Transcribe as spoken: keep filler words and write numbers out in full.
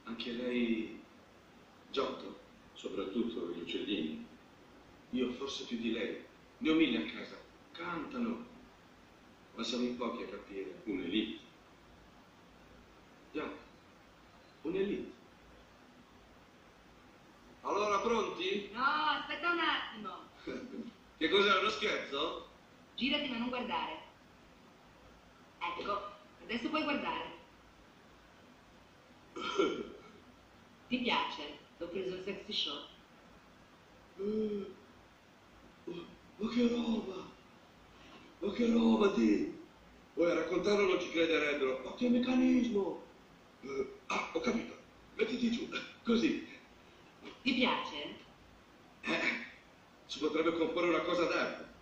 Anche lei... Giotto? Soprattutto gli uccellini. Io forse più di lei. Ne ho mille a casa. Cantano. Ma siamo in pochi a capire. Un'elite. Già. Un'elite. Allora, pronti? No, aspetta un attimo. Che cos'è, uno scherzo? Girati ma non guardare. Ecco, adesso puoi guardare. Ti piace? L'ho preso il sexy show. Uh, ma che roba! Ma che roba, ti! Poi a raccontarlo non ci crederebbero. Ma che meccanismo! Uh, ah, ho capito. Mettiti giù, così. Ti piace? Eh, si potrebbe comporre una cosa d'arte.